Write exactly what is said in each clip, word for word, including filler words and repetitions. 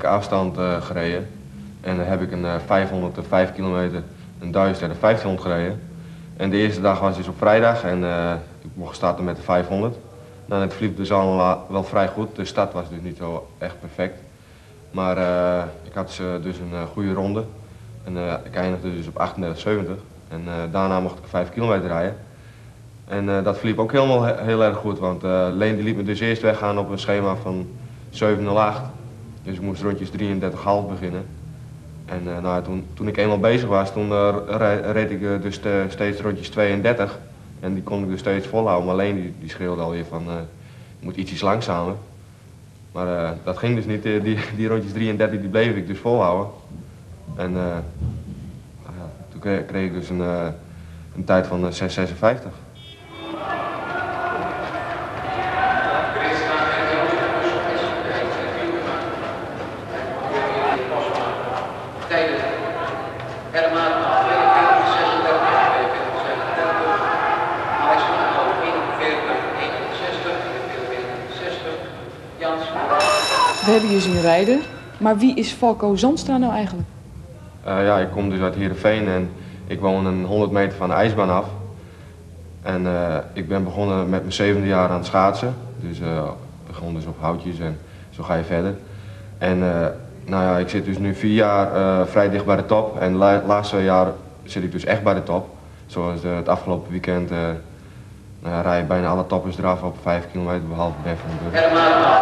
afstand uh, gereden. En dan heb ik een uh, vijfhonderd, vijf kilometer, een duizend en een vijftienhonderd gereden. En de eerste dag was dus op vrijdag en uh, ik mocht starten met de vijfhonderd. Nou, het liep dus allemaal wel vrij goed, de start was dus niet zo echt perfect. Maar uh, ik had uh, dus een uh, goede ronde. En uh, ik eindigde dus op achtendertig zeventig. En uh, daarna mocht ik vijf kilometer rijden. En uh, dat verliep ook helemaal he heel erg goed, want uh, Leen die liet me dus eerst weggaan op een schema van zeven nul acht. Dus ik moest rondjes drieëndertig komma vijf beginnen. En uh, nou, toen, toen ik eenmaal bezig was, toen uh, reed ik uh, dus uh, steeds rondjes tweeëndertig. En die kon ik dus steeds volhouden, maar Leen die, die schreeuwde alweer van uh, je moet ietsjes langzamer. Maar uh, dat ging dus niet, uh, die, die rondjes drieëndertig die bleef ik dus volhouden. En uh, uh, toen kreeg, kreeg ik dus een, uh, een tijd van uh, zes zesenvijftig. We hebben je zien rijden, maar wie is Falco Zandstra nou eigenlijk? Uh, ja, ik kom dus uit Heerenveen en ik woon een honderd meter van de ijsbaan af. En uh, ik ben begonnen met mijn zevende jaar aan het schaatsen. Dus uh, ik begon dus op houtjes en zo ga je verder. En uh, nou ja, ik zit dus nu vier jaar uh, vrij dicht bij de top. En de laatste jaar zit ik dus echt bij de top. Zoals uh, het afgelopen weekend uh, nou ja, rij je bijna alle toppers eraf op vijf kilometer behalve Ben van den Burg.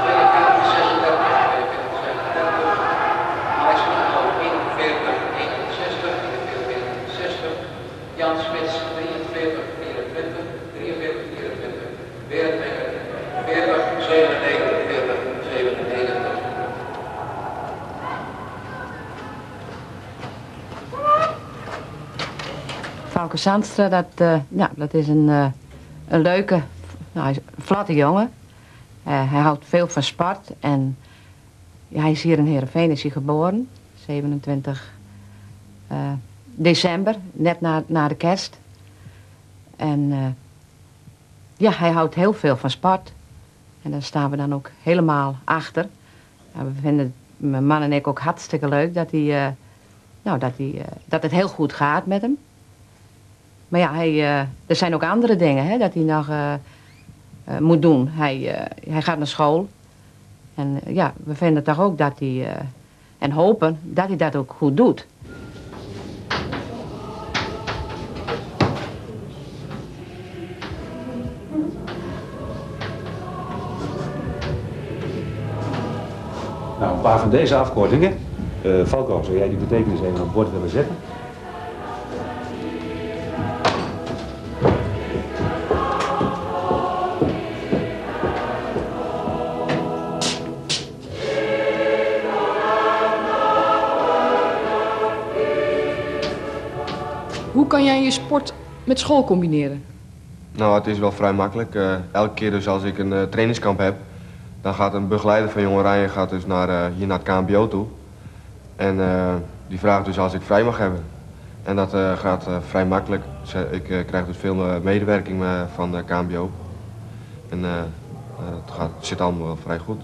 Falco Zandstra, dat, uh, ja, dat is een, uh, een leuke, nou, een vlotte jongen. Uh, hij houdt veel van sport en ja, hij is hier in Heerenveen is hij geboren, zevenentwintig uh, december, net na, na de kerst. En uh, ja, hij houdt heel veel van sport en daar staan we dan ook helemaal achter. Ja, we vinden mijn man en ik ook hartstikke leuk dat, hij, uh, nou, dat, hij, uh, dat het heel goed gaat met hem. Maar ja, hij, uh, er zijn ook andere dingen hè, dat hij nog uh, uh, moet doen. Hij, uh, hij gaat naar school. En uh, ja, we vinden toch ook dat hij, uh, en hopen dat hij dat ook goed doet. Nou, een paar van deze afkortingen. Uh, Falco, zou jij die betekenis even op het bord willen zetten? Hoe kan jij je sport met school combineren? Nou, het is wel vrij makkelijk. Uh, elke keer dus als ik een uh, trainingskamp heb, dan gaat een begeleider van Jong Oranje gaat dus naar, uh, hier naar het K N B O toe. En uh, die vraagt dus als ik vrij mag hebben. En dat uh, gaat uh, vrij makkelijk. Ik uh, krijg dus veel uh, medewerking uh, van de K N B O. En uh, het gaat, zit allemaal wel vrij goed.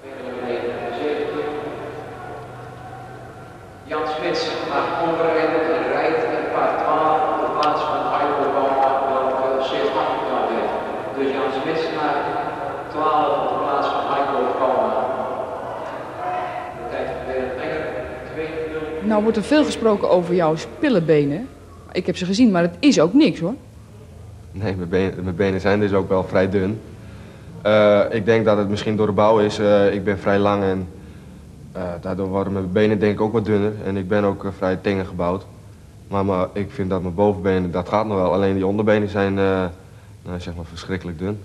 Jan Smits mag onverwenderd en rijdt in paard twaalf op de plaats van Heiko Bouwman wel zeer acht weet. Dus Jan Smits naar twaalf op de plaats van Heiko Bouwman. De tijd van Berend Enger, twee nul. Nou wordt er veel gesproken over jouw spillebenen. Ik heb ze gezien, maar het is ook niks hoor. Nee, mijn benen, mijn benen zijn dus ook wel vrij dun. Uh, ik denk dat het misschien door de bouw is. Uh, ik ben vrij lang en uh, daardoor worden mijn benen denk ik ook wat dunner. En ik ben ook uh, vrij tenger gebouwd. Maar, maar ik vind dat mijn bovenbenen, dat gaat nog wel. Alleen die onderbenen zijn uh, nou, zeg maar verschrikkelijk dun.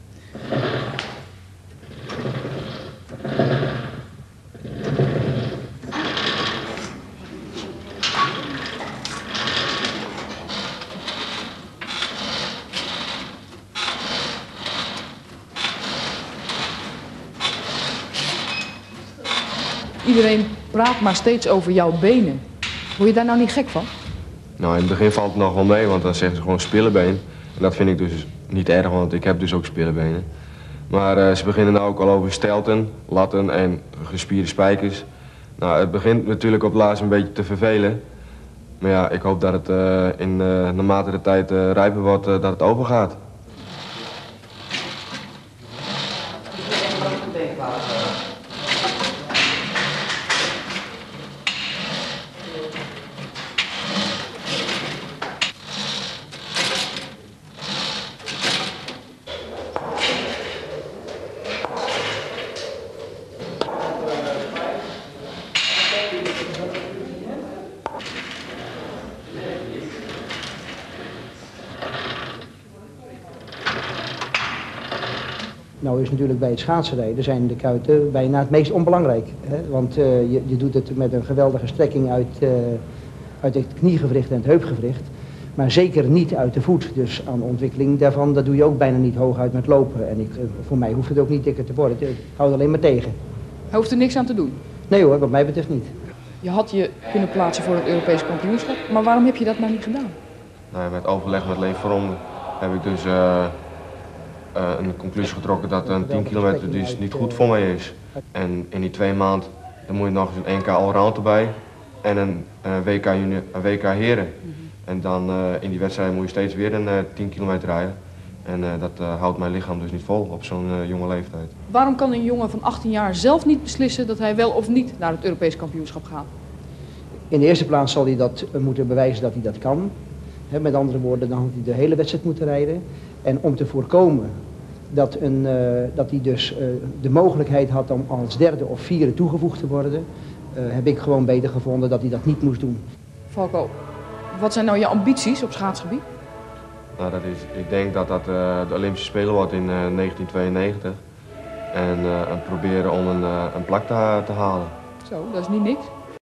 Iedereen praat maar steeds over jouw benen. Word je daar nou niet gek van? Nou, in het begin valt het nog wel mee, want dan zeggen ze gewoon spillebeen. En dat vind ik dus niet erg, want ik heb dus ook spillebenen. Maar uh, ze beginnen nou ook al over stelten, latten en gespierde spijkers. Nou, het begint natuurlijk op het laatst een beetje te vervelen. Maar ja, ik hoop dat het uh, in, uh, naarmate de tijd uh, rijper wordt, uh, dat het overgaat. Nou is natuurlijk bij het schaatsenrijden zijn de kuiten bijna het meest onbelangrijk. Hè? Want uh, je, je doet het met een geweldige strekking uit, uh, uit het kniegewricht en het heupgewricht. Maar zeker niet uit de voet. Dus aan de ontwikkeling daarvan, dat doe je ook bijna niet hooguit met lopen. En ik, uh, voor mij hoeft het ook niet dikker te worden. Ik hou het alleen maar tegen. Hij hoeft er niks aan te doen? Nee hoor, wat mij betreft niet. Je had je kunnen plaatsen voor het Europese kampioenschap, maar waarom heb je dat nou niet gedaan? Nou, met overleg met Leen Verronde heb ik dus uh, uh, een conclusie getrokken dat een tien kilometer dus niet goed voor mij is. En in die twee maanden dan moet je nog eens een N K allround erbij en een, een, W K junior, een W K heren. Mm-hmm. En dan uh, in die wedstrijd moet je steeds weer een uh, tien kilometer rijden. En uh, dat uh, houdt mijn lichaam dus niet vol op zo'n uh, jonge leeftijd. Waarom kan een jongen van achttien jaar zelf niet beslissen dat hij wel of niet naar het Europees kampioenschap gaat? In de eerste plaats zal hij dat uh, moeten bewijzen dat hij dat kan. He, met andere woorden, dan had hij de hele wedstrijd moeten rijden. En om te voorkomen dat, een, uh, dat hij dus uh, de mogelijkheid had om als derde of vierde toegevoegd te worden, uh, heb ik gewoon beter gevonden dat hij dat niet moest doen. Falco, wat zijn nou je ambities op schaatsgebied? Nou, dat is, ik denk dat dat uh, de Olympische Spelen wordt in uh, negentien tweeënnegentig. En, uh, en proberen om een, uh, een plak te, te halen. Zo, dat is niet niks.